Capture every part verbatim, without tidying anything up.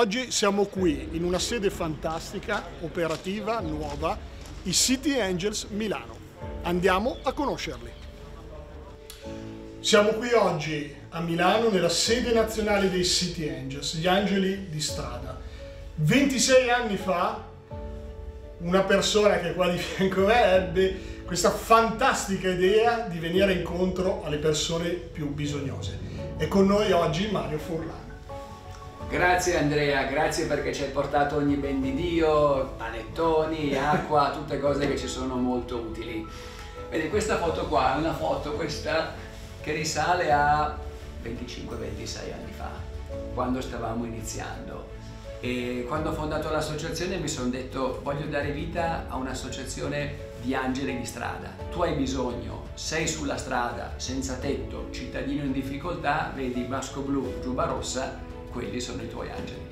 Oggi siamo qui in una sede fantastica, operativa, nuova, i City Angels Milano. Andiamo a conoscerli. Siamo qui oggi a Milano nella sede nazionale dei City Angels, gli angeli di strada. ventisei anni fa una persona che è qua di fianco a me ebbe questa fantastica idea di venire incontro alle persone più bisognose. E con noi oggi Mario Furlan. Grazie Andrea, grazie perché ci hai portato ogni ben di Dio, panettoni, acqua, tutte cose che ci sono molto utili. Vedi, questa foto qua è una foto questa che risale a venticinque ventisei anni fa, quando stavamo iniziando. E quando ho fondato l'associazione mi sono detto: voglio dare vita a un'associazione di angeli di strada. Tu hai bisogno, sei sulla strada, senza tetto, cittadino in difficoltà, vedi basco blu, giubba rossa, quelli sono i tuoi angeli.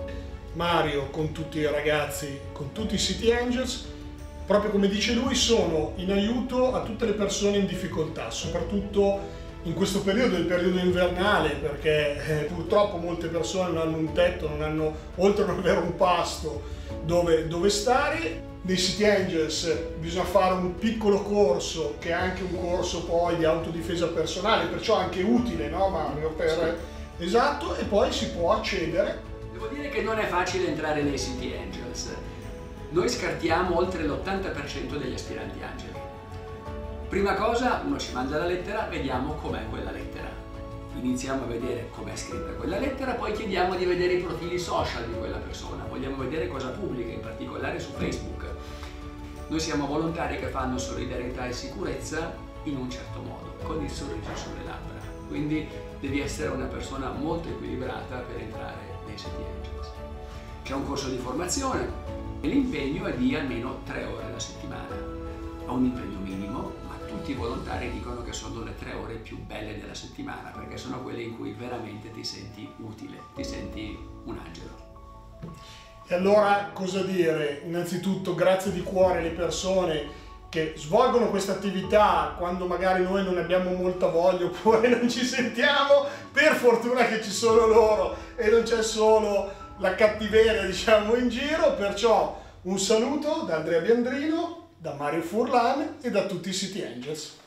Mario, con tutti i ragazzi, con tutti i City Angels, proprio come dice lui, sono in aiuto a tutte le persone in difficoltà, soprattutto in questo periodo, il periodo invernale, perché eh, purtroppo molte persone non hanno un tetto, non hanno, oltre a non avere un pasto dove, dove stare. Nei City Angels bisogna fare un piccolo corso, che è anche un corso poi di autodifesa personale, perciò anche utile, no Mario? Per, sì. Esatto, e poi si può accedere. Devo dire che non è facile entrare nei City Angels. Noi scartiamo oltre l'ottanta per cento degli aspiranti angeli. Prima cosa, uno ci manda la lettera, vediamo com'è quella lettera. Iniziamo a vedere com'è scritta quella lettera, poi chiediamo di vedere i profili social di quella persona. Vogliamo vedere cosa pubblica, in particolare su Facebook. Noi siamo volontari che fanno solidarietà e sicurezza in un certo modo, con il sorriso sulle labbra. Quindi devi essere una persona molto equilibrata per entrare nei City Angels. C'è un corso di formazione e l'impegno è di almeno tre ore alla settimana. Ha un impegno minimo, ma tutti i volontari dicono che sono le tre ore più belle della settimana, perché sono quelle in cui veramente ti senti utile, ti senti un angelo. E allora cosa dire? Innanzitutto grazie di cuore alle persone che svolgono questa attività quando magari noi non abbiamo molta voglia oppure non ci sentiamo. Per fortuna che ci sono loro e non c'è solo la cattiveria, diciamo, in giro. Perciò un saluto da Andrea Biandrino, da Mario Furlan e da tutti i City Angels.